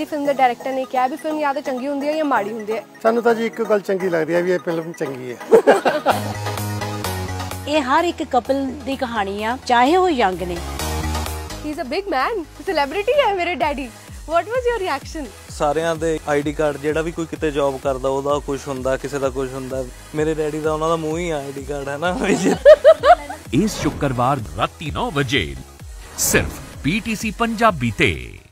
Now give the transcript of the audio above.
ਸਾਡੀ ਫਿਲਮ ਦੇ ਡਾਇਰੈਕਟਰ ਨੇ ਕਿਹਾ ਵੀ ਫਿਲਮ ਜਾਂ ਤਾਂ ਚੰਗੀ ਹੁੰਦੀ ਹੈ ਜਾਂ ਮਾੜੀ ਹੁੰਦੀ ਹੈ। ਸਾਨੂੰ ਤਾਂ ਜੀ ਇੱਕ ਗੱਲ ਚੰਗੀ ਲੱਗਦੀ ਹੈ ਵੀ ਇਹ ਫਿਲਮ ਚੰਗੀ ਹੈ। ਇਹ ਹਰ ਇੱਕ ਕਪਲ ਦੀ ਕਹਾਣੀ ਆ, ਚਾਹੇ ਉਹ ਯੰਗ ਨੇ। He is a big man, celebrity ਹੈ ਮੇਰੇ daddy. What was your reaction? ਸਾਰਿਆਂ ਦੇ ਆਈਡੀ ਕਾਰਡ, ਜਿਹੜਾ ਵੀ ਕੋਈ ਕਿਤੇ ਜੌਬ ਕਰਦਾ ਉਹਦਾ ਕੁਝ ਹੁੰਦਾ, ਕਿਸੇ ਦਾ ਕੁਝ ਹੁੰਦਾ। ਮੇਰੇ ਡੈਡੀ ਦਾ ਉਹਨਾਂ ਦਾ ਮੂੰਹ ਹੀ ਆਈਡੀ ਕਾਰਡ ਹੈ ਨਾ। ਇਸ ਸ਼ੁੱਕਰਵਾਰ ਰਾਤੀ 9 ਵਜੇ ਸਿਰਫ PTC ਪੰਜਾਬੀ ਤੇ।